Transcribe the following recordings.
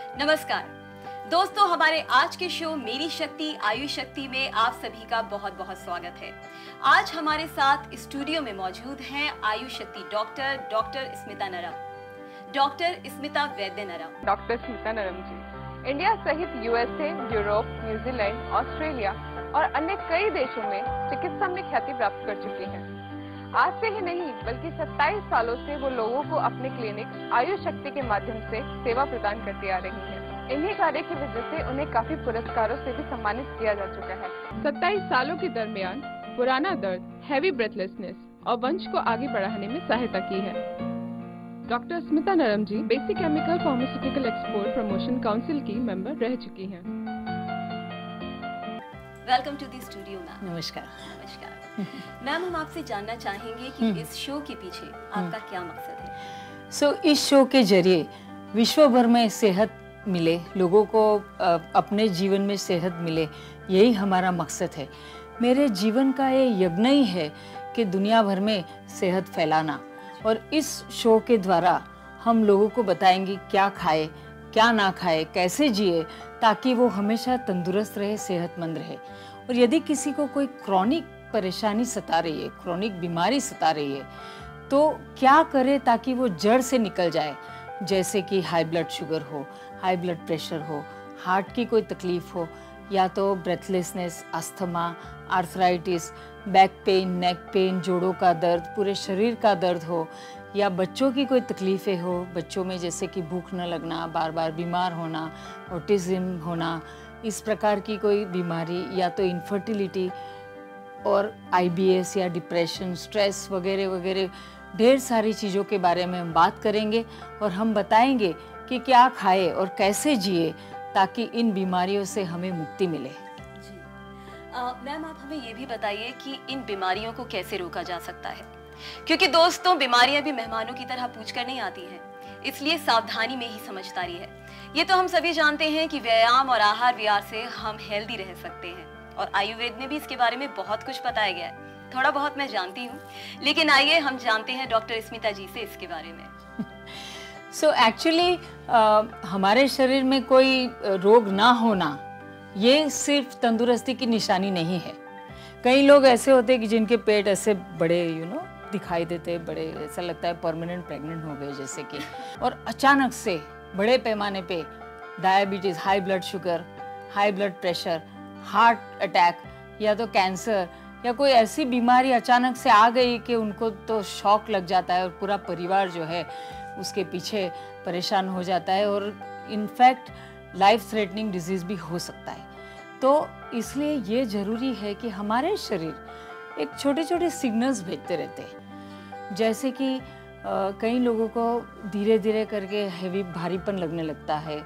नमस्कार दोस्तों, हमारे आज के शो मेरी शक्ति आयुशक्ति में आप सभी का बहुत बहुत स्वागत है। आज हमारे साथ स्टूडियो में मौजूद हैं आयुशक्ति डॉक्टर स्मिता नरम, डॉक्टर स्मिता वैद्य नरम। डॉक्टर स्मिता नरम जी इंडिया सहित यूएसए, यूरोप, न्यूजीलैंड, ऑस्ट्रेलिया और अन्य कई देशों में चिकित्सा में ख्याति प्राप्त कर चुकी हैं। आज से ही नहीं बल्कि 27 सालों से वो लोगों को अपने क्लिनिक आयुशक्ति के माध्यम से सेवा प्रदान करती आ रही हैं। इन्हीं कार्य की वजह से उन्हें काफी पुरस्कारों से भी सम्मानित किया जा चुका है। 27 सालों के दरमियान पुराना दर्द, हैवी ब्रेथलेसनेस और वंश को आगे बढ़ाने में सहायता की है। Doctor Smita Naram ji basic chemical pharmaceutical export promotion council की मेंबर रह चुकी हैं। Welcome to the studio ma'am. नमस्कार। नमस्कार मैम, हम आपसे जानना चाहेंगे कि इस शो के पीछे आपका क्या मकसद है? इस शो के जरिए विश्व भर में सेहत मिले, लोगों को अपने जीवन में सेहत मिले, यही हमारा मकसद है। मेरे जीवन का ये यज्ञ ही है कि दुनिया भर में सेहत फैलाना, और इस शो के द्वारा हम लोगों को बताएंगे क्या खाए, क्या ना खाए, कैसे जिए, ताकि वो हमेशा तंदुरुस्त रहे, सेहतमंद रहे। और यदि किसी को कोई क्रॉनिक परेशानी सता रही है, क्रॉनिक बीमारी सता रही है, तो क्या करे ताकि वो जड़ से निकल जाए। जैसे कि हाई ब्लड शुगर हो, हाई ब्लड प्रेशर हो, हार्ट की कोई तकलीफ हो, या तो breathlessness, asthma, arthritis, back pain, neck pain, जोड़ों का दर्द, पूरे शरीर का दर्द हो, या बच्चों की कोई तकलीफ़ें हो, बच्चों में जैसे कि भूख न लगना, बार बार बीमार होना, ऑटिज्म होना, इस प्रकार की कोई बीमारी, या तो इनफर्टिलिटी और IBS या डिप्रेशन, स्ट्रेस वगैरह वगैरह ढेर सारी चीज़ों के बारे में हम बात करेंगे, और हम बताएंगे कि क्या खाए और कैसे जिए ताकि इन बीमारियों से हमें मुक्ति मिले। मैम, आप हमें ये भी बताइए कि इन बीमारियों को कैसे रोका जा सकता है, क्योंकि दोस्तों बीमारियां भी मेहमानों की तरह पूछ कर नहीं आती हैं, इसलिए सावधानी में ही समझदारी है। ये तो हम सभी जानते हैं कि व्यायाम और आहार विहार से हम हेल्दी रह सकते हैं, और आयुर्वेद में भी इसके बारे में बहुत कुछ बताया गया है। थोड़ा बहुत मैं जानती हूँ, लेकिन आइए हम जानते हैं डॉक्टर स्मिता जी से इसके बारे में। एक्चुअली हमारे शरीर में कोई रोग ना होना ये सिर्फ तंदुरुस्ती की निशानी नहीं है। कई लोग ऐसे होते हैं कि जिनके पेट ऐसे बड़े दिखाई देते, बड़े, ऐसा लगता है परमानेंट प्रेग्नेंट हो गए जैसे कि, और अचानक से बड़े पैमाने पे diabetes, high blood sugar, high blood pressure, heart attack, या तो कैंसर, या कोई ऐसी बीमारी अचानक से आ गई कि उनको तो शॉक लग जाता है, और पूरा परिवार जो है उसके पीछे परेशान हो जाता है, और इनफैक्ट लाइफ थ्रेटनिंग डिजीज़ भी हो सकता है। तो इसलिए ये ज़रूरी है कि हमारे शरीर एक छोटे छोटे सिग्नल्स भेजते रहते हैं। जैसे कि कई लोगों को धीरे धीरे करके हेवी भारीपन लगने लगता है,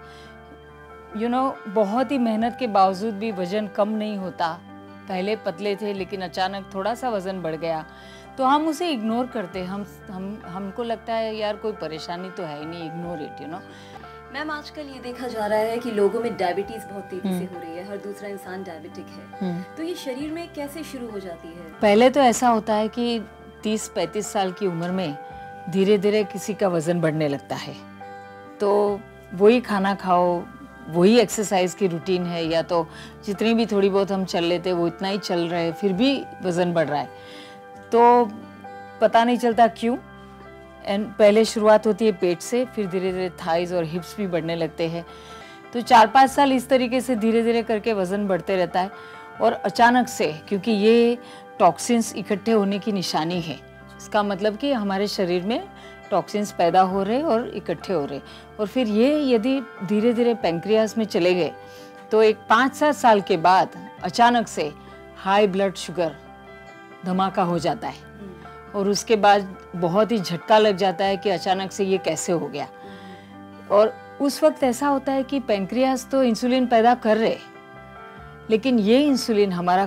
बहुत ही मेहनत के बावजूद भी वज़न कम नहीं होता। पहले पतले थे लेकिन अचानक थोड़ा सा वज़न बढ़ गया, तो हम उसे इग्नोर करते हैं। हमको लगता है यार कोई परेशानी तो है ही नहीं, इग्नोर इट मैम, आजकल ये देखा जा रहा है कि लोगों में डायबिटीज बहुत तेजी से हो रही है, हर दूसरा इंसान डायबिटिक है। तो ये शरीर में कैसे शुरू हो जाती है? पहले तो ऐसा होता है कि 30-35 साल की उम्र में धीरे धीरे किसी का वज़न बढ़ने लगता है, तो वही खाना खाओ, वही एक्सरसाइज की रूटीन है, या तो जितनी भी थोड़ी बहुत हम चल लेते वो इतना ही चल रहे, फिर भी वज़न बढ़ रहा है, तो पता नहीं चलता क्यों। एंड पहले शुरुआत होती है पेट से, फिर धीरे धीरे थाइज और हिप्स भी बढ़ने लगते हैं। तो 4-5 साल इस तरीके से धीरे धीरे करके वज़न बढ़ते रहता है, और अचानक से, क्योंकि ये टॉक्सिन्स इकट्ठे होने की निशानी है, इसका मतलब कि हमारे शरीर में टॉक्सिन्स पैदा हो रहे और इकट्ठे हो रहे, और फिर ये यदि धीरे धीरे पैंक्रियास में चले गए तो एक 5-7 साल के बाद अचानक से हाई ब्लड शुगर धमाका हो जाता है, और उसके बाद बहुत ही झटका लग जाता है कि अचानक से ये कैसे हो गया। और उस वक्त ऐसा होता है कि पैंक्रियास तो इंसुलिन पैदा कर रहे, लेकिन ये इंसुलिन हमारे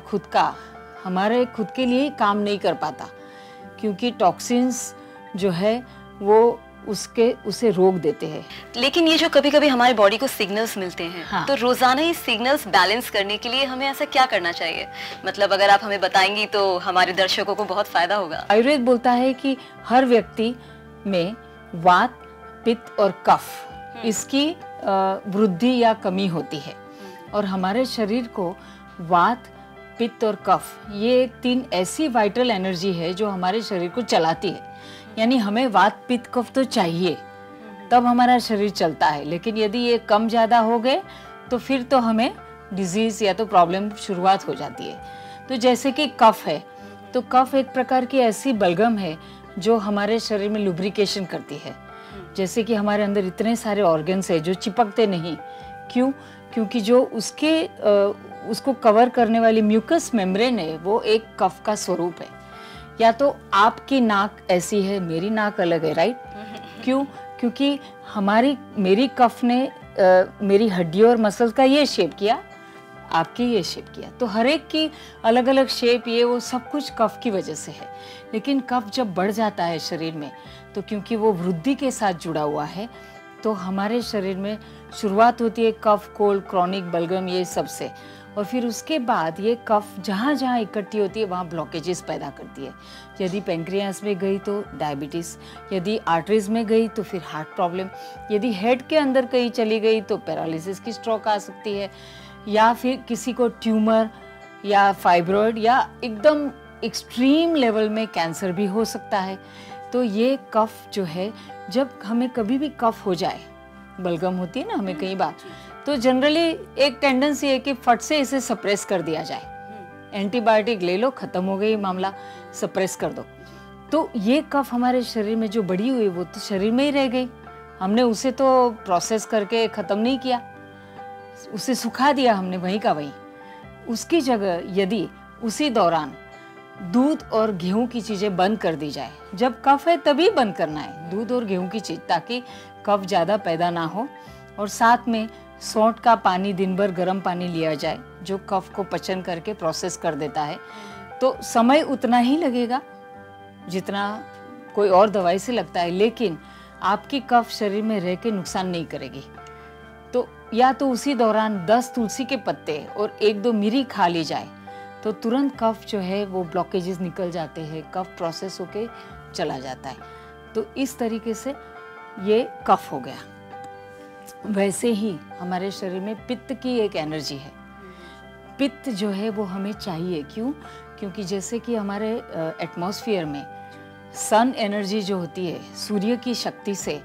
खुद के लिए काम नहीं कर पाता, क्योंकि टॉक्सिन्स जो है वो उसे रोक देते हैं। लेकिन ये जो कभी कभी हमारे बॉडी को सिग्नल्स मिलते हैं, हाँ। तो रोजाना ये सिग्नल्स बैलेंस करने के लिए हमें ऐसा क्या करना चाहिए? मतलब अगर आप हमें बताएंगी तो हमारे दर्शकों को बहुत फायदा होगा। आयुर्वेद बोलता है कि हर व्यक्ति में वात, पित्त और कफ, इसकी वृद्धि या कमी होती है। और हमारे शरीर को वात, पित्त और कफ, ये 3 ऐसी वाइटल एनर्जी है जो हमारे शरीर को चलाती है। यानी हमें वात, पित्त, कफ तो चाहिए, तब हमारा शरीर चलता है। लेकिन यदि ये कम ज़्यादा हो गए तो फिर तो हमें डिजीज़ या तो प्रॉब्लम शुरुआत हो जाती है। तो जैसे कि कफ है, तो कफ एक प्रकार की ऐसी बलगम है जो हमारे शरीर में लुब्रिकेशन करती है। जैसे कि हमारे अंदर इतने सारे ऑर्गन्स है जो चिपकते नहीं, क्यों? क्योंकि जो उसको कवर करने वाली म्यूकस मेम्ब्रेन है वो एक कफ का स्वरूप है। या तो आपकी नाक ऐसी है, मेरी नाक अलग है, राइट? क्यों? क्योंकि मेरी कफ ने मेरी हड्डियों और मसल का ये शेप किया, आपकी ये शेप किया। तो हर एक की अलग अलग शेप, ये वो सब कुछ कफ की वजह से है। लेकिन कफ जब बढ़ जाता है शरीर में, तो क्योंकि वो वृद्धि के साथ जुड़ा हुआ है, तो हमारे शरीर में शुरुआत होती है कफ, कोल्ड, क्रॉनिक, बलगम, ये सब से। और फिर उसके बाद ये कफ जहाँ जहाँ इकट्ठी होती है वहाँ ब्लॉकेजेस पैदा करती है। यदि पैंक्रियास में गई तो डायबिटीज़, यदि आर्टरीज में गई तो फिर हार्ट प्रॉब्लम, यदि हेड के अंदर कहीं चली गई तो पैरालिसिस की स्ट्रोक आ सकती है, या फिर किसी को ट्यूमर या फाइब्रॉइड या एकदम एक्सट्रीम लेवल में कैंसर भी हो सकता है। तो ये कफ जो है, जब हमें कभी भी कफ हो जाए, बलगम होती है ना हमें कई बार, तो जनरली एक टेंडेंसी है कि फट से इसे सप्रेस कर दिया जाए। एंटीबायोटिक ले लो, खत्म हो गई मामला, सप्रेस कर दो। तो ये कफ हमारे शरीर में जो बढ़ी हुई वो तो शरीर में ही रह गई, हमने उसे तो प्रोसेस करके ख़त्म नहीं किया, उसे सुखा दिया हमने वहीं का वहीं। उसकी जगह यदि उसी दौरान दूध और गेहूं की चीज़ें बंद कर दी जाए, जब कफ है तभी बंद करना है दूध और गेहूं की चीज़, ताकि कफ ज़्यादा पैदा ना हो। और साथ में सौंठ का पानी, दिन भर गर्म पानी लिया जाए जो कफ को पचन करके प्रोसेस कर देता है। तो समय उतना ही लगेगा जितना कोई और दवाई से लगता है, लेकिन आपकी कफ शरीर में रह के नुकसान नहीं करेगी। तो या तो उसी दौरान 10 तुलसी के पत्ते और 1-2 मिरी खा ली जाए तो तुरंत कफ जो है वो ब्लॉकेजेस निकल जाते हैं, कफ प्रोसेस होके चला जाता है। तो इस तरीके से ये कफ हो गया। वैसे ही हमारे शरीर में पित्त की एक एनर्जी है। पित्त जो है वो हमें चाहिए, क्यों? क्योंकि जैसे कि हमारे एटमॉस्फेयर में सन एनर्जी जो होती है, सूर्य की शक्ति से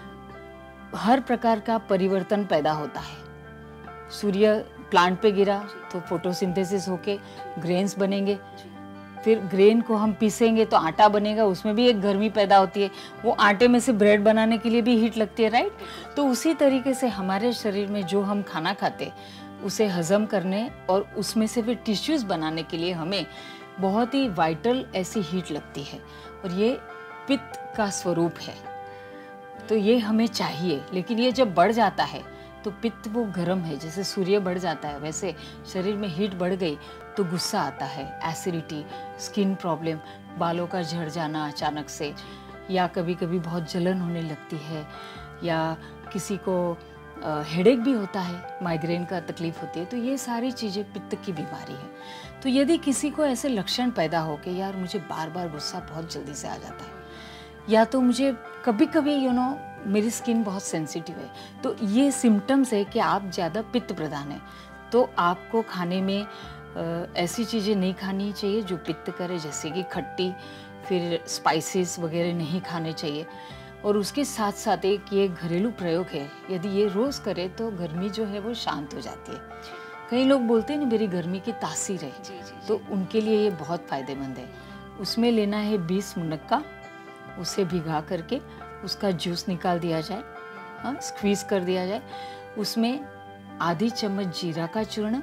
हर प्रकार का परिवर्तन पैदा होता है। सूर्य प्लांट पे गिरा तो फोटोसिंथेसिस होके ग्रेन्स बनेंगे, फिर ग्रेन को हम पीसेंगे तो आटा बनेगा, उसमें भी एक गर्मी पैदा होती है। वो आटे में से ब्रेड बनाने के लिए भी हीट लगती है, राइट? तो उसी तरीके से हमारे शरीर में जो हम खाना खाते उसे हजम करने और उसमें से फिर टिश्यूज बनाने के लिए हमें बहुत ही वाइटल ऐसी हीट लगती है, और ये पित्त का स्वरूप है। तो ये हमें चाहिए, लेकिन ये जब बढ़ जाता है तो पित्त वो गर्म है, जैसे सूर्य बढ़ जाता है वैसे शरीर में हीट बढ़ गई तो गुस्सा आता है, एसिडिटी, स्किन प्रॉब्लम, बालों का झड़ जाना अचानक से, या कभी कभी बहुत जलन होने लगती है, या किसी को हेडेक भी होता है, माइग्रेन का तकलीफ होती है। तो ये सारी चीज़ें पित्त की बीमारी है। तो यदि किसी को ऐसे लक्षण पैदा हो कि यार मुझे बार बार गुस्सा बहुत जल्दी से आ जाता है, या तो मुझे कभी कभी मेरी स्किन बहुत सेंसिटिव है, तो ये सिम्टम्स है कि आप ज़्यादा पित्त प्रधान है। तो आपको खाने में ऐसी चीज़ें नहीं खानी चाहिए जो पित्त करे, जैसे कि खट्टी, फिर स्पाइसेस वगैरह नहीं खाने चाहिए। और उसके साथ साथ एक ये घरेलू प्रयोग है, यदि ये रोज़ करे तो गर्मी जो है वो शांत हो जाती है। कई लोग बोलते हैं ना मेरी गर्मी की तासीर है, तो उनके लिए ये बहुत फ़ायदेमंद है। उसमें लेना है 20 मुनक्का, उसे भिगा करके उसका जूस निकाल दिया जाए, हाँ, स्क्वीज़ कर दिया जाए। उसमें आधी चम्मच जीरा का चूर्ण,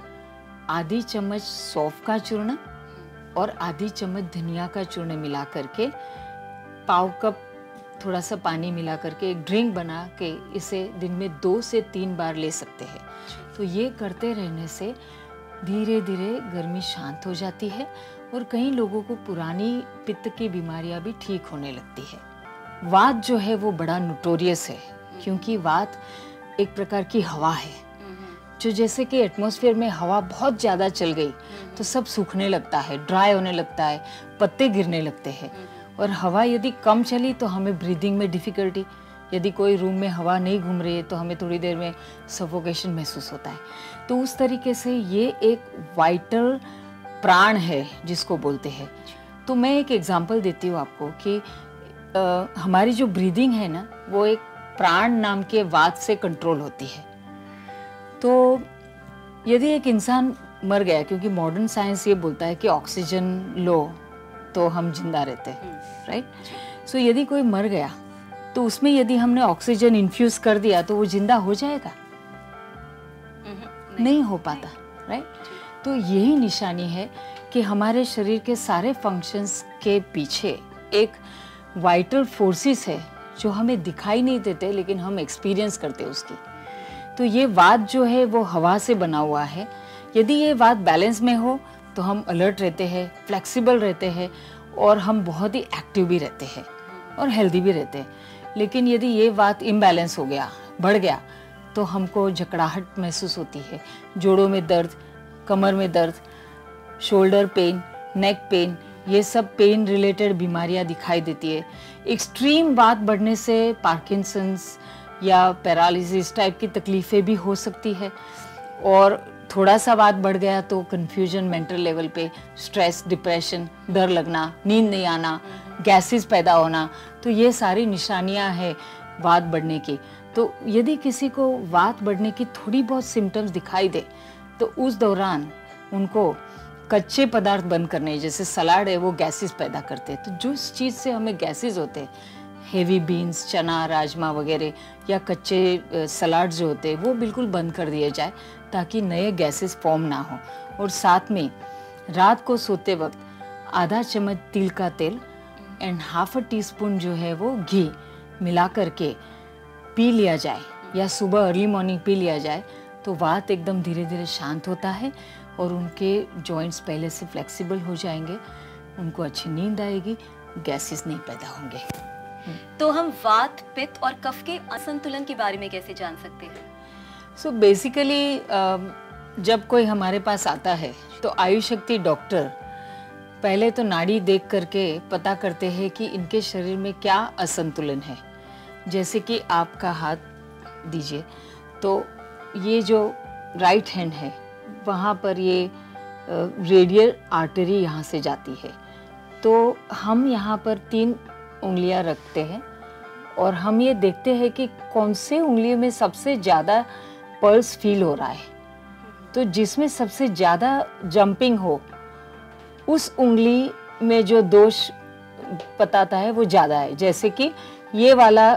आधी चम्मच सौंफ का चूर्ण और आधी चम्मच धनिया का चूर्ण मिला करके पाव कप थोड़ा सा पानी मिला करके एक ड्रिंक बना के इसे दिन में 2 से 3 बार ले सकते हैं। तो ये करते रहने से धीरे धीरे गर्मी शांत हो जाती है और कई लोगों को पुरानी पित्त की बीमारियां भी ठीक होने लगती है। वात जो है वो बड़ा नोटोरियस है, क्योंकि वात एक प्रकार की हवा है, जो जैसे कि एटमॉस्फेयर में हवा बहुत ज़्यादा चल गई तो सब सूखने लगता है, ड्राई होने लगता है, पत्ते गिरने लगते हैं। और हवा यदि कम चली तो हमें ब्रीदिंग में डिफ़िकल्टी, यदि कोई रूम में हवा नहीं घूम रही है तो हमें थोड़ी देर में सफोकेशन महसूस होता है। तो उस तरीके से ये एक वाइटल प्राण है जिसको बोलते हैं। तो मैं एक एग्जांपल देती हूँ आपको कि हमारी जो ब्रीदिंग है ना, वो एक प्राण नाम के वात से कंट्रोल होती है। तो यदि एक इंसान मर गया, क्योंकि मॉडर्न साइंस ये बोलता है कि ऑक्सीजन लो तो हम जिंदा रहते हैं, राइट? सो यदि कोई मर गया तो उसमें यदि हमने ऑक्सीजन इन्फ्यूज कर दिया तो वो जिंदा हो जाएगा? नहीं हो पाता, राइट? तो यही निशानी है कि हमारे शरीर के सारे फंक्शंस के पीछे एक वाइटल फोर्सेस है जो हमें दिखाई नहीं देते लेकिन हम एक्सपीरियंस करते हैं उसकी। तो ये वात जो है वो हवा से बना हुआ है। यदि ये वात बैलेंस में हो तो हम अलर्ट रहते हैं, फ्लेक्सिबल रहते हैं और हम बहुत ही एक्टिव भी रहते हैं और हेल्दी भी रहते हैं। लेकिन यदि ये वात इम्बैलेंस हो गया, बढ़ गया, तो हमको जकड़ाहट महसूस होती है, जोड़ों में दर्द, कमर में दर्द, शोल्डर पेन, नेक पेन, ये सब पेन रिलेटेड बीमारियां दिखाई देती है। एक्सट्रीम वात बढ़ने से पार्किंसंस या पैरालिसिस टाइप की तकलीफें भी हो सकती है। और थोड़ा सा वात बढ़ गया तो कंफ्यूजन मेंटल लेवल पे, स्ट्रेस, डिप्रेशन, डर लगना, नींद नहीं आना, गैसेस पैदा होना, तो ये सारी निशानियां हैं वात बढ़ने की। तो यदि किसी को वात बढ़ने की थोड़ी बहुत सिम्टम्स दिखाई दे तो उस दौरान उनको कच्चे पदार्थ बंद करने, जैसे सलाड है वो गैसेस पैदा करते हैं, तो जो चीज़ से हमें गैसेस होते हैं, हेवी बीन्स, चना, राजमा वगैरह या कच्चे सलाड जो होते हैं वो बिल्कुल बंद कर दिए जाए ताकि नए गैसेस फॉर्म ना हो। और साथ में रात को सोते वक्त आधा चम्मच तिल का तेल एंड हाफ अ टीस्पून जो है वो घी मिला करके पी लिया जाए या सुबह अर्ली मॉर्निंग पी लिया जाए तो वात एकदम धीरे धीरे शांत होता है और उनके जॉइंट्स पहले से फ्लेक्सिबल हो जाएंगे, उनको अच्छी नींद आएगी, गैसेस नहीं पैदा होंगे। तो हम वात, पित्त और कफ के असंतुलन के बारे में कैसे जान सकते हैं? सो बेसिकली जब कोई हमारे पास आता है तो आयुशक्ति डॉक्टर पहले तो नाड़ी देख करके पता करते हैं कि इनके शरीर में क्या असंतुलन है। जैसे कि आपका हाथ दीजिए, तो ये जो राइट हैंड है वहाँ पर ये रेडियल आर्टरी यहाँ से जाती है। तो हम यहाँ पर 3 उंगलियाँ रखते हैं और हम ये देखते हैं कि कौन से उंगलियों में सबसे ज़्यादा पल्स फील हो रहा है। तो जिसमें सबसे ज़्यादा जंपिंग हो उस उंगली में जो दोष बताता है वो ज़्यादा है। जैसे कि ये वाला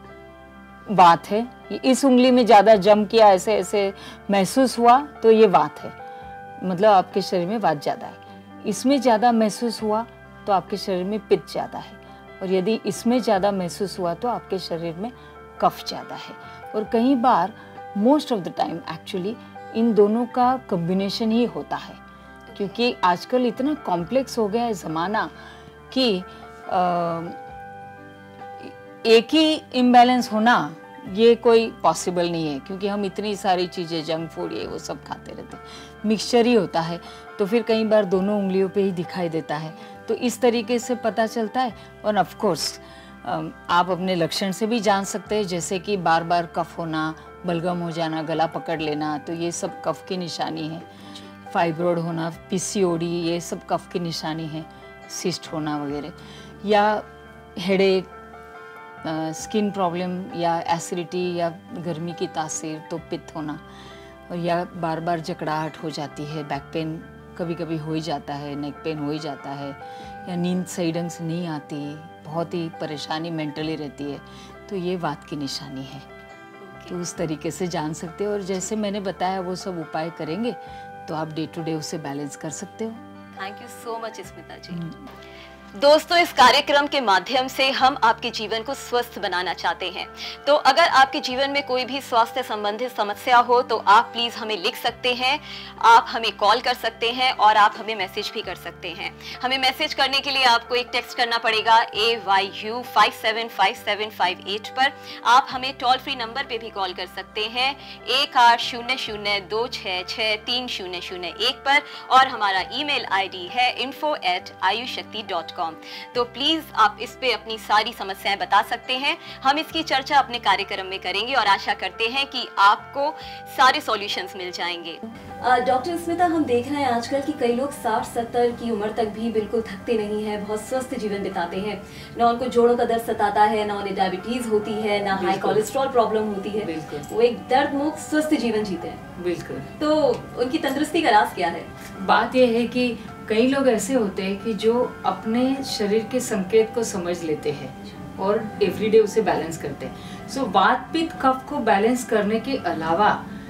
वात है, इस उंगली में ज़्यादा जंप किया, ऐसे ऐसे महसूस हुआ तो ये वात है, मतलब आपके शरीर में वात ज़्यादा है। इसमें ज़्यादा महसूस हुआ तो आपके शरीर में पित्त ज़्यादा है, और यदि इसमें ज़्यादा महसूस हुआ तो आपके शरीर में कफ ज़्यादा है। और कई बार, most of the time actually, इन दोनों का कॉम्बिनेशन ही होता है, क्योंकि आजकल इतना कॉम्प्लेक्स हो गया है ज़माना कि एक ही इम्बैलेंस होना ये कोई पॉसिबल नहीं है, क्योंकि हम इतनी सारी चीज़ें, जंक फूड, ये वो सब खाते रहते हैं, मिक्सचर ही होता है। तो फिर कई बार दोनों उंगलियों पे ही दिखाई देता है। तो इस तरीके से पता चलता है। और ऑफ कोर्स आप अपने लक्षण से भी जान सकते हैं, जैसे कि बार बार कफ होना, बलगम हो जाना, गला पकड़ लेना, तो ये सब कफ की निशानी है। फाइब्रोड होना, पीसीओडी, ये सब कफ की निशानी है। सिस्ट होना वगैरह, या हेडेक, स्किन प्रॉब्लम, या एसिडिटी, या गर्मी की तासीर, तो पित्त होना। और या बार बार जकड़ाहट हो जाती है, बैक पेन कभी कभी हो ही जाता है, नेक पेन हो ही जाता है, या नींद सही ढंग से नहीं आती, बहुत ही परेशानी मेंटली रहती है, तो ये वात की निशानी है। तो उस तरीके से जान सकते हो। और जैसे मैंने बताया वो सब उपाय करेंगे तो आप डे टू डे उसे बैलेंस कर सकते हो। Thank you so much Smita ji. दोस्तों, इस कार्यक्रम के माध्यम से हम आपके जीवन को स्वस्थ बनाना चाहते हैं। तो अगर आपके जीवन में कोई भी स्वास्थ्य संबंधित समस्या हो तो आप प्लीज हमें लिख सकते हैं, आप हमें कॉल कर सकते हैं और आप हमें मैसेज भी कर सकते हैं। हमें मैसेज करने के लिए आपको एक टेक्स्ट करना पड़ेगा AYU 575758 पर। आप हमें टोल फ्री नंबर पे भी कॉल कर सकते हैं 180026630001 पर, और हमारा ईमेल ID है info@ayushakti.com। ayushakti.com। तो प्लीज आप इस पे अपनी सारी समस्याएं बता सकते हैं, हम इसकी चर्चा अपने कार्यक्रम में करेंगे और आशा करते हैं कि आपको सारे सॉल्यूशंस मिल जाएंगे। डॉक्टर स्मिता, हम देख रहे हैं आजकल कि कई लोग 60-70 की उम्र तक भी बिल्कुल थकते नहीं हैं, बहुत स्वस्थ जीवन बिताते हैं, ना उनको जोड़ों का दर्द सताता है, ना उन्हें डायबिटीज होती है, ना हाई कोलेस्ट्रॉल प्रॉब्लम होती है, वो एक दर्द मुक्त स्वस्थ जीवन जीते हैं। बिल्कुल। तो उनकी तंदुरुस्ती का राज क्या है? बात यह है कि कई लोग ऐसे होते हैं कि जो अपने शरीर के संकेत को समझ लेते हैं और एवरीडे उसे बैलेंस करते हैं। सो वात पित्त कफ को बैलेंस करने के अलावा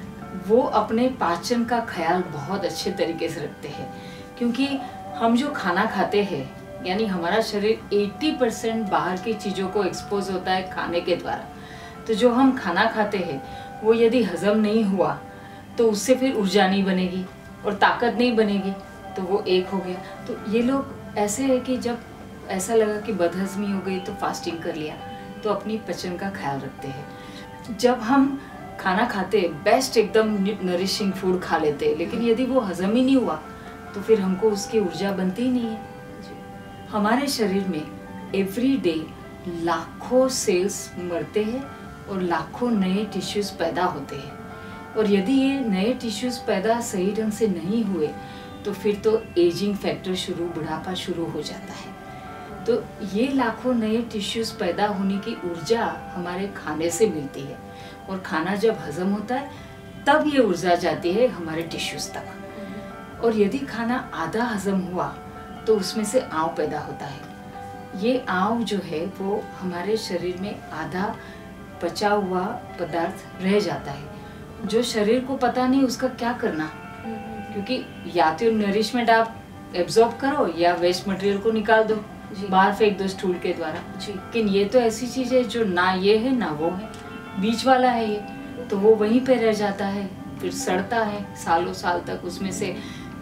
वो अपने पाचन का ख्याल बहुत अच्छे तरीके से रखते हैं, क्योंकि हम जो खाना खाते हैं यानी हमारा शरीर 80% बाहर की चीज़ों को एक्सपोज होता है खाने के द्वारा। तो जो हम खाना खाते हैं वो यदि हजम नहीं हुआ तो उससे फिर ऊर्जा नहीं बनेगी और ताकत नहीं बनेगी, तो वो एक हो गया। तो ये लोग ऐसे है कि जब ऐसा लगा कि बदहजमी हो गई तो फास्टिंग कर लिया, तो अपनी पचन का ख्याल रखते हैं। जब हम खाना खाते बेस्ट एकदम नरिशिंग फूड खा लेते, लेकिन यदि वो हजम ही नहीं हुआ तो फिर हमको उसकी ऊर्जा बनती ही नहीं है। हमारे शरीर में एवरी डे लाखों सेल्स मरते हैं और लाखों नए टिश्यूज पैदा होते हैं, और यदि ये नए टिश्यूज पैदा सही ढंग से नहीं हुए तो फिर तो एजिंग फैक्टर बुढ़ापा शुरू हो जाता है। तो ये लाखों नए टिश्यूज पैदा होने की ऊर्जा हमारे खाने से मिलती है, और खाना जब हजम होता है तब ये ऊर्जा जाती है हमारे टिश्यूज तक। और यदि खाना आधा हजम हुआ तो उसमें से आंव पैदा होता है। ये आंव जो है वो हमारे शरीर में आधा पचा हुआ पदार्थ रह जाता है, जो शरीर को पता नहीं उसका क्या करना, क्योंकि या तो नरिशमेंट आप एब्जॉर्ब करो या वेस्ट मटेरियल को निकाल दो, बाहर फेंक दो स्टूल के द्वारा। लेकिन ये तो ऐसी चीज है जो ना ये है ना वो है, बीच वाला है ये, तो वो वहीं पे रह जाता है, फिर सड़ता है सालों साल तक। उसमें से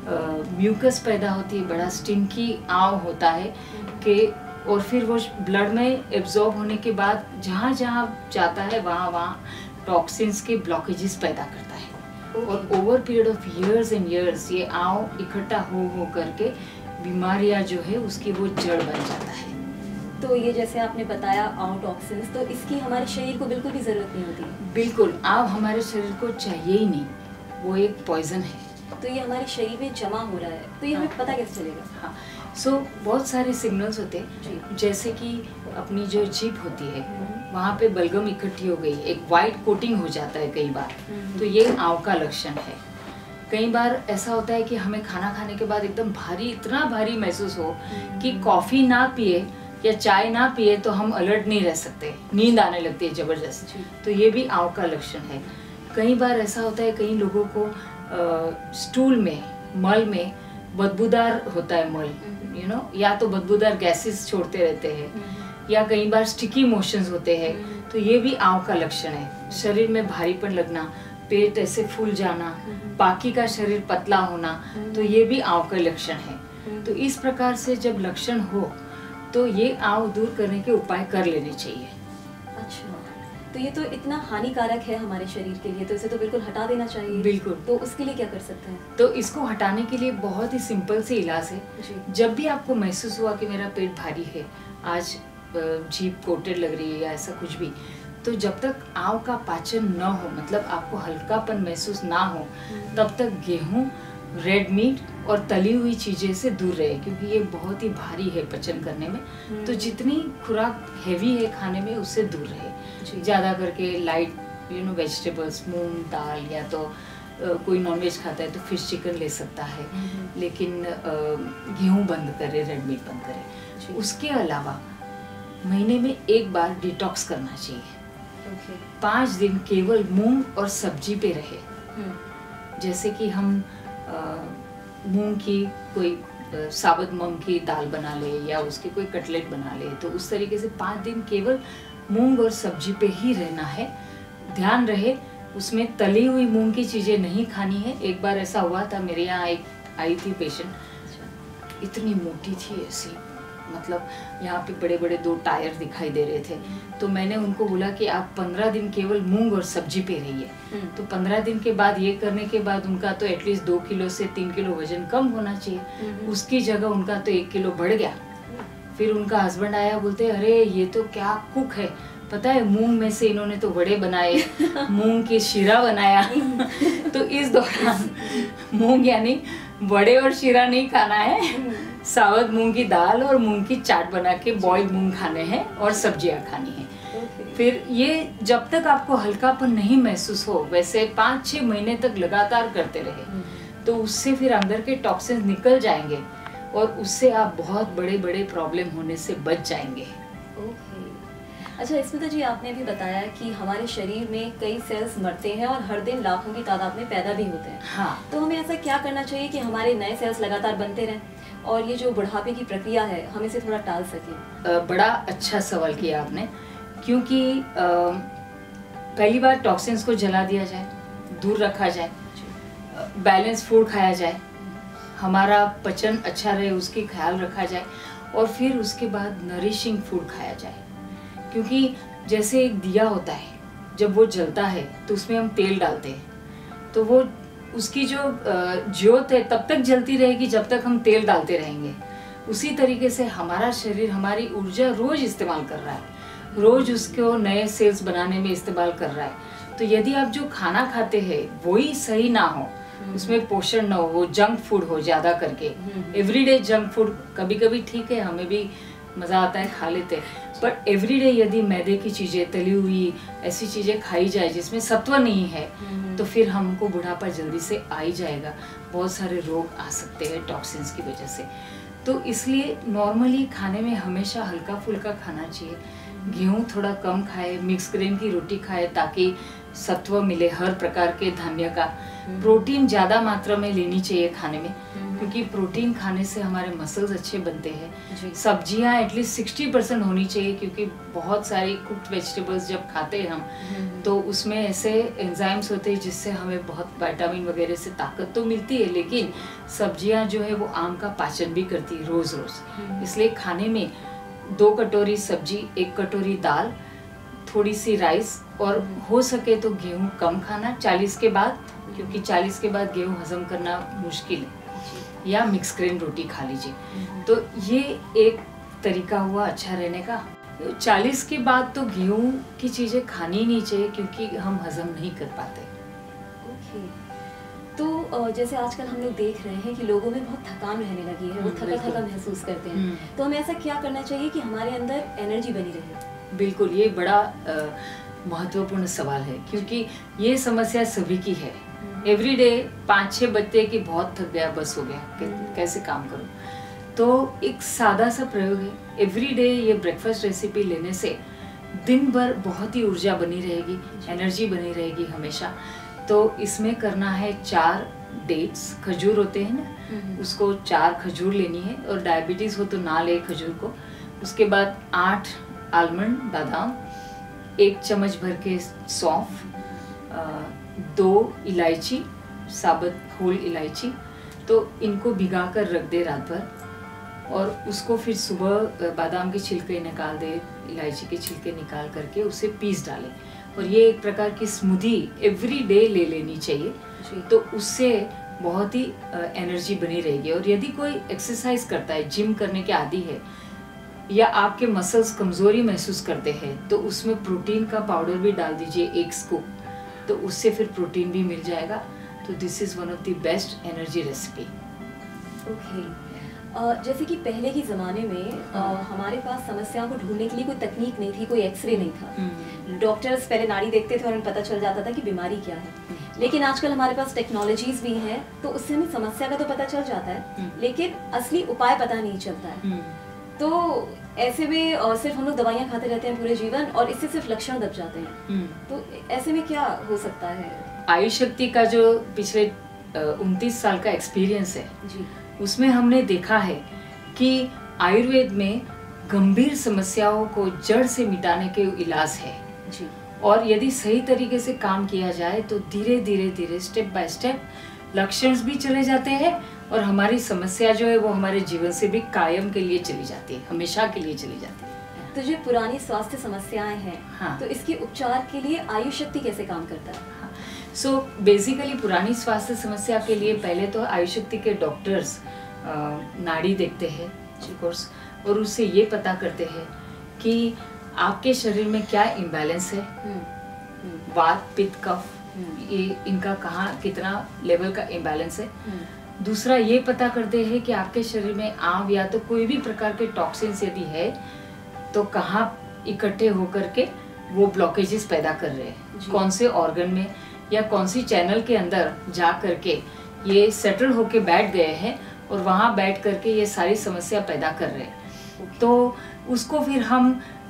म्यूकस पैदा होती है, बड़ा स्टिंकी आंव होता है कि, और फिर वो ब्लड में एब्जॉर्ब होने के बाद जहाँ जहाँ जाता है वहाँ वहाँ टॉक्सिन्स के ब्लॉकेजेस पैदा करता है। और over period of years and years ये आंव इकट्ठा हो करके बीमारियां जो है उसकी वो जड़ बन जाता है। तो ये जैसे आपने बताया आंव टॉक्सिन्स, तो इसकी हमारे शरीर को बिल्कुल भी जरूरत नहीं होती? बिल्कुल, आंव हमारे शरीर को चाहिए ही नहीं, वो एक पॉइजन है। तो ये हमारे शरीर में जमा हो रहा है, तो ये हमें पता कैसे चलेगा? हाँ, बहुत सारे सिग्नल्स होते हैं, जैसे कि अपनी जो जीभ होती है वहाँ पे बलगम इकट्ठी हो गई, एक वाइट कोटिंग हो जाता है कई बार, तो ये आंव का लक्षण है। कई बार ऐसा होता है कि हमें खाना खाने के बाद एकदम भारी, इतना भारी महसूस हो कि कॉफी ना पिए या चाय ना पिए तो हम अलर्ट नहीं रह सकते, नींद आने लगती है जबरदस्त, तो ये भी आंव का लक्षण है। कई बार ऐसा होता है, कई लोगों को स्टूल में, मल में बदबूदार होता है मल, या तो बदबूदार गैसेस छोड़ते रहते हैं, या कई बार स्टिकी मोशंस होते हैं, तो ये भी आंव का लक्षण है। शरीर में भारीपन लगना, पेट ऐसे फूल जाना, बाकी का शरीर पतला होना, तो ये भी आंव का लक्षण है। तो इस प्रकार से जब लक्षण हो तो ये आंव दूर करने के उपाय कर लेने चाहिए। अच्छा, तो ये तो इतना हानिकारक है हमारे शरीर के लिए, तो इसे तो बिल्कुल हटा देना चाहिए। बिल्कुल। तो उसके लिए क्या कर सकते हैं? तो इसको हटाने के लिए बहुत ही सिंपल से इलाज है। जब भी आपको महसूस हुआ कि मेरा पेट भारी है, आज जीभ कोटेड लग रही है या ऐसा कुछ भी, तो जब तक आंव का पाचन न हो, मतलब आपको हल्कापन महसूस ना हो, तब तक गेहूं, रेड मीट और तली हुई चीजें से दूर रहे, क्योंकि ये बहुत ही भारी है पचन करने में। तो जितनी खुराक हैवी है खाने में उससे दूर रहे, ज्यादा करके लाइट वेजिटेबल्स, मूंग दाल, या तो कोई नॉनवेज खाता है तो फिश चिकन ले सकता है, लेकिन गेहूं बंद करे, रेड मीट बंद करे। उसके अलावा महीने में एक बार डिटॉक्स करना चाहिए। 5 दिन केवल मूंग और सब्जी पे रहे, जैसे कि हम मूंग की कोई साबुत मूंग की दाल बना ले या उसके कोई कटलेट बना ले, तो उस तरीके से 5 दिन केवल मूंग और सब्जी पे ही रहना है। ध्यान रहे उसमें तली हुई मूंग की चीजें नहीं खानी है। एक बार ऐसा हुआ था, मेरे यहाँ एक आई थी पेशेंट, इतनी मोटी थी ऐसी, मतलब यहाँ पे बड़े बड़े 2 टायर दिखाई दे रहे थे, तो मैंने उनको बोला कि आप 15 दिन केवल मूंग और सब्जी पे रहिए। तो 15 दिन के बाद ये करने के बाद उनका तो एटलीस्ट 2 किलो से 3 किलो वजन कम होना चाहिए, उसकी जगह उनका तो 1 किलो बढ़ गया। फिर उनका हस्बैंड आया, बोलते अरे ये तो क्या कुक है, पता है मूंग में से इन्होंने तो वड़े बनाए, मूंग की शीरा बनाया। तो इस दौरान मूंग यानी वड़े और शीरा नहीं खाना है, साबुत मूंग की दाल और मूंग की चाट बना के बॉइल्ड मूंग खाने हैं और सब्जियां खानी है। फिर ये जब तक आपको हल्कापन नहीं महसूस हो, वैसे 5-6 महीने तक लगातार करते रहे, तो उससे फिर अंदर के टॉक्सिन्स निकल जाएंगे और उससे आप बहुत बड़े बड़े प्रॉब्लम होने से बच जाएंगे। अच्छा, इसमें तो जी आपने भी बताया कि हमारे शरीर में कई सेल्स मरते हैं और हर दिन लाखों की तादाद में पैदा भी होते हैं। हाँ। तो हमें ऐसा क्या करना चाहिए कि हमारे नए सेल्स लगातार बनते रहें और ये जो बुढ़ापे की प्रक्रिया है हम इसे थोड़ा टाल सकें? बड़ा अच्छा सवाल किया आपने, क्योंकि पहली बार टॉक्सिन्स को जला दिया जाए, दूर रखा जाए, बैलेंस फूड खाया जाए, हमारा पचन अच्छा रहे उसकी ख्याल रखा जाए, और फिर उसके बाद नरिशिंग फूड खाया जाए। क्योंकि जैसे एक दिया होता है, जब वो जलता है तो उसमें हम तेल डालते हैं, तो वो उसकी जो ज्योत है तब तक जलती रहेगी जब तक हम तेल डालते रहेंगे। उसी तरीके से हमारा शरीर हमारी ऊर्जा रोज इस्तेमाल कर रहा है, रोज उसको नए सेल्स बनाने में इस्तेमाल कर रहा है। तो यदि आप जो खाना खाते हैं वही सही ना हो, उसमें पोषण ना हो, वो जंक फूड हो ज्यादा करके, एवरीडे जंक फूड कभी कभी ठीक है, हमें भी मजा आता है खा लेते हैं, पर एवरीडे यदि मैदे की चीजें, तली हुई ऐसी चीजें खाई जाए जिसमें सत्व नहीं है, तो फिर हमको बुढ़ापा जल्दी से आ ही जाएगा, बहुत सारे रोग आ सकते हैं टॉक्सिन्स की वजह से। तो इसलिए नॉर्मली खाने में हमेशा हल्का फुल्का खाना चाहिए। गेहूं थोड़ा कम खाए, मिक्स ग्रेन की रोटी खाए ताकि सत्व मिले हर प्रकार के धान्य का। प्रोटीन ज्यादा मात्रा में लेनी चाहिए खाने में, क्योंकि प्रोटीन खाने से हमारे मसल्स अच्छे बनते हैं। सब्जियां एटलीस्ट 60% होनी चाहिए, क्योंकि बहुत सारी कुक्ड वेजिटेबल्स जब खाते हैं हम तो उसमें ऐसे एंजाइम्स होते हैं जिससे हमें बहुत विटामिन वगैरह से ताकत तो मिलती है, लेकिन सब्जियां जो है वो आम का पाचन भी करती है रोज रोज। इसलिए खाने में 2 कटोरी सब्जी, 1 कटोरी दाल, थोड़ी सी राइस, और हो सके तो गेहूं कम खाना 40 के बाद, क्योंकि 40 के बाद गेहूं हजम करना मुश्किल है, या मिक्स ग्रेन रोटी खा लीजिए। तो ये एक तरीका हुआ अच्छा रहने का। 40 के बाद तो गेहूं की चीजें खानी नहीं चाहिए, क्योंकि हम हजम नहीं कर पाते। तो जैसे आजकल हम लोग देख रहे हैं कि लोगों में बहुत थकान रहने लगी है, वो थका थका महसूस करते हैं, तो हमें ऐसा क्या करना चाहिए कि हमारे अंदर एनर्जी बनी रहे? बिल्कुल, ये बड़ा महत्वपूर्ण सवाल है, क्योंकि ये समस्या सभी की है। एवरीडे 5-6 बजते कि बहुत थक गया, बस हो गया, कैसे काम करूं। तो एक सादा सा प्रयोग है, एवरीडे ये ब्रेकफास्ट रेसिपी लेने से दिन भर बहुत ही ऊर्जा बनी रहेगी, एनर्जी बनी रहेगी हमेशा। तो इसमें करना है 4 डेट्स, खजूर होते हैं ना, उसको 4 खजूर लेनी है, और डायबिटीज हो तो ना ले खजूर को। उसके बाद 8 आलमंड, बादाम, 1 चम्मच भर के सौंफ, 2 इलायची, साबुत होल इलायची। तो इनको भिगा कर रख दे रात भर, और उसको फिर सुबह बादाम के छिलके निकाल दे, इलायची के छिलके निकाल करके उसे पीस डालें, और ये एक प्रकार की स्मूदी एवरी डे ले लेनी चाहिए। तो उससे बहुत ही एनर्जी बनी रहेगी। और यदि कोई एक्सरसाइज करता है, जिम करने के आदी है, या आपके मसल्स कमजोरी महसूस करते हैं, तो उसमें प्रोटीन का पाउडर भी डाल दीजिए 1 स्कूप, तो उससे फिर प्रोटीन भी मिल जाएगा। तो this is one of the best energy recipe. जैसे कि पहले के ज़माने में हमारे पास समस्याओं को ढूंढने के लिए कोई तकनीक नहीं थी, कोई एक्सरे नहीं था। डॉक्टर्स पहले नाड़ी देखते थे और उन्हें पता चल जाता था कि बीमारी क्या है। लेकिन आजकल हमारे पास टेक्नोलॉजीज भी हैं, तो उससे हमें समस्या का तो पता चल जाता है, लेकिन असली उपाय पता नहीं चलता है। तो ऐसे में सिर्फ हम लोग दवाइयाँ खाते रहते हैं पूरे जीवन, और इससे सिर्फ लक्षण दब जाते हैं। तो ऐसे में क्या हो सकता है? आयुशक्ति का जो पिछले 29 साल का एक्सपीरियंस है जी, उसमें हमने देखा है कि आयुर्वेद में गंभीर समस्याओं को जड़ से मिटाने के इलाज है जी। और यदि सही तरीके से काम किया जाए तो धीरे धीरे धीरे स्टेप बाय स्टेप लक्षण भी चले जाते हैं, और हमारी समस्या जो है वो हमारे जीवन से भी कायम के लिए चली जाती है, हमेशा के लिए चली जाती है। तो जो पुरानी स्वास्थ्य समस्याएं हैं, हाँ, तो इसके उपचार के लिए आयुशक्ति कैसे काम करता है? सो बेसिकली पुरानी स्वास्थ्य समस्या के लिए पहले तो आयुशक्ति के डॉक्टर्स नाड़ी देखते हैं, कोर्स और उससे ये पता करते हैं कि आपके शरीर में क्या इम्बैलेंस है, वात पित्त कफ, ये इनका कहाँ कितना लेवल का इम्बैलेंस है। दूसरा ये पता करते हैं कि आपके शरीर में आम या तो कोई भी प्रकार के टॉक्सिन्स यदि है तो कहाँ इकट्ठे होकर के वो ब्लॉकेजेस पैदा कर रहे हैं, कौन से ऑर्गन में या कौन सी चैनल के अंदर जा करके ये सेटल होके बैठ गए हैं और वहाँ बैठ करके ये सारी समस्या पैदा कर रहे हैं। तो उसको फिर हम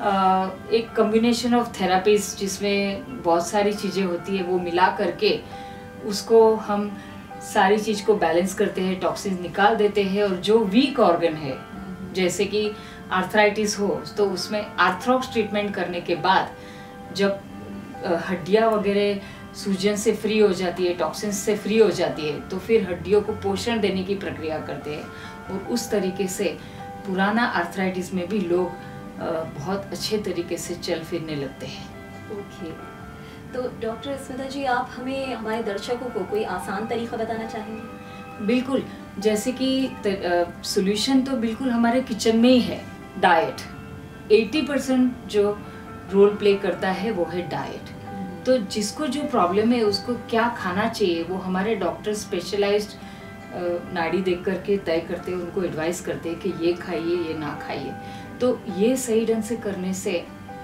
एक कॉम्बिनेशन ऑफ थेरापीज जिसमें बहुत सारी चीज़ें होती है वो मिला करके उसको हम सारी चीज़ को बैलेंस करते हैं, टॉक्सिन्स निकाल देते हैं। और जो वीक ऑर्गन है जैसे कि आर्थराइटिस हो तो उसमें आर्थ्रोक्स ट्रीटमेंट करने के बाद जब हड्डियाँ वगैरह सूजन से फ्री हो जाती है, टॉक्सिन्स से फ्री हो जाती है, तो फिर हड्डियों को पोषण देने की प्रक्रिया करते हैं और उस तरीके से पुराना आर्थराइटिस में भी लोग बहुत अच्छे तरीके से चल फिरने लगते हैं। ओके, तो डॉक्टर स्मिता जी आप हमें हमारे दर्शकों को कोई आसान तरीका बताना चाहेंगे? बिल्कुल, जैसे कि सॉल्यूशन तो बिल्कुल हमारे किचन में ही है। डाइट 80% जो रोल प्ले करता है वो है डाइट। तो जिसको जो प्रॉब्लम है उसको क्या खाना चाहिए वो हमारे डॉक्टर स्पेशलाइज्ड नाड़ी देख करके तय करते हैं, उनको एडवाइस करते हैं कि ये खाइए ये ना खाइए। तो ये सही ढंग से करने से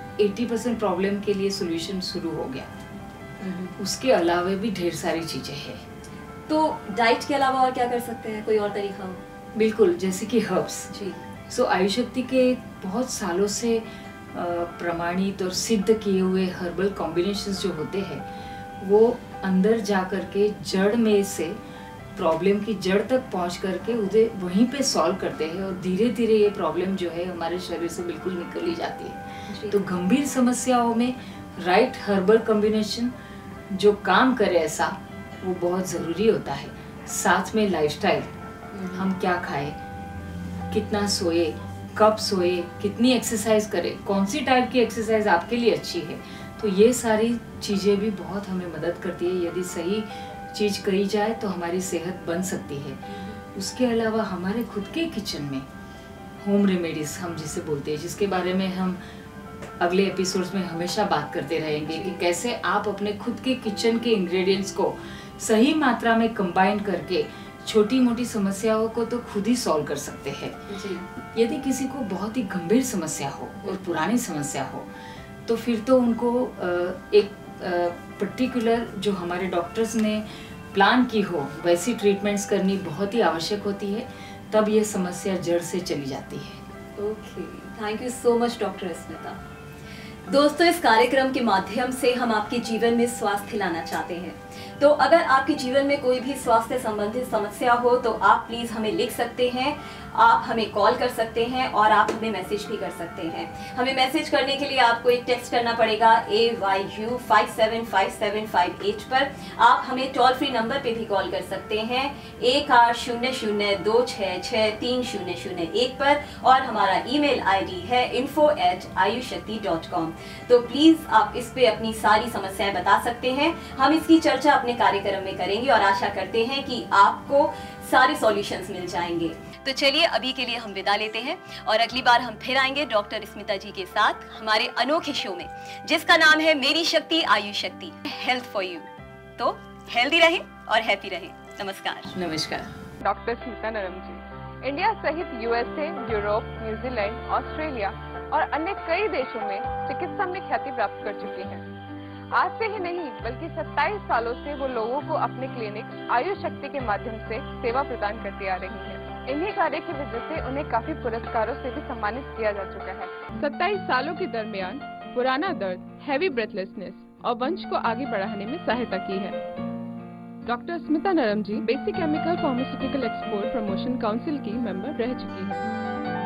80% प्रॉब्लम के लिए सॉल्यूशन शुरू हो गया। उसके अलावा भी ढेर सारी चीजें हैं। तो डाइट के अलावा और क्या कर सकते हैं, कोई और तरीका हो? बिल्कुल, जैसे कि हर्ब्स जी। सो आयुशक्ति के बहुत सालों से प्रमाणित और सिद्ध किए हुए हर्बल कॉम्बिनेशंस जो होते हैं वो अंदर जा करके जड़ में से प्रॉब्लम की जड़ तक पहुंच करके उसे वहीं पे सॉल्व करते हैं और धीरे धीरे ये प्रॉब्लम जो है हमारे शरीर से बिल्कुल निकल ही जाती है। तो गंभीर समस्याओं में राइट हर्बल कॉम्बिनेशन जो काम करे ऐसा वो बहुत ज़रूरी होता है। साथ में लाइफस्टाइल, हम क्या खाएं, कितना सोए, कब सोए, कितनी एक्सरसाइज करें, कौन सी टाइप की एक्सरसाइज आपके लिए अच्छी है, तो ये सारी चीज़ें भी बहुत हमें मदद करती है। यदि सही चीज़ करी जाए तो हमारी सेहत बन सकती है। उसके अलावा हमारे खुद के किचन में होम रेमेडीज हम जिसे बोलते हैं, जिसके बारे में हम अगले एपिसोड्स में हमेशा बात करते रहेंगे कि कैसे आप अपने खुद के किचन के इंग्रेडिएंट्स को सही मात्रा में कंबाइन करके छोटी मोटी समस्याओं को तो खुद ही सॉल्व कर सकते हैं। यदि किसी को बहुत ही गंभीर समस्या हो और पुरानी समस्या हो तो फिर तो उनको एक पर्टिकुलर जो हमारे डॉक्टर्स ने प्लान की हो वैसी ट्रीटमेंट्स करनी बहुत ही आवश्यक होती है, तब ये समस्या जड़ से चली जाती है। Okay, thank you so much doctor Smita. दोस्तों, इस कार्यक्रम के माध्यम से हम आपके जीवन में स्वास्थ्य लाना चाहते हैं। तो अगर आपके जीवन में कोई भी स्वास्थ्य संबंधित समस्या हो तो आप प्लीज हमें लिख सकते हैं, आप हमें कॉल कर सकते हैं और आप हमें मैसेज भी कर सकते हैं। हमें मैसेज करने के लिए आपको एक टेक्स्ट करना पड़ेगा AYU 575758 पर। आप हमें टोल फ्री नंबर पे भी कॉल कर सकते हैं 180026630001 पर और हमारा ईमेल आईडी है info@ayushakti.com। तो प्लीज आप इस पे अपनी सारी समस्याएं बता सकते हैं। हम इसकी चर्चा अपने कार्यक्रम में करेंगे और आशा करते हैं कि आपको सारे सॉल्यूशंस मिल जाएंगे। तो चलिए अभी के लिए हम विदा लेते हैं और अगली बार हम फिर आएंगे डॉक्टर स्मिता जी के साथ हमारे अनोखे शो में जिसका नाम है मेरी शक्ति आयुशक्ति, हेल्थ फॉर यू। तो हेल्दी रहें और हैप्पी रहें। नमस्कार। नमस्कार। डॉक्टर स्मिता नरम जी इंडिया सहित USA, यूरोप, न्यूजीलैंड, ऑस्ट्रेलिया और अन्य कई देशों में चिकित्सा में ख्याति प्राप्त कर चुकी हैं। आज से ही नहीं बल्कि 27 सालों से वो लोगों को अपने क्लिनिक आयुशक्ति के माध्यम से सेवा प्रदान करती आ रही हैं। इन्हीं कार्य की वजह से उन्हें काफी पुरस्कारों से भी सम्मानित किया जा चुका है। 27 सालों के दरमियान पुराना दर्द, हैवी ब्रेथलेसनेस और वंश को आगे बढ़ाने में सहायता की है। Doctor Smita Naram ji basic chemical pharmaceutical export promotion council की मेंबर रह चुकी हैं।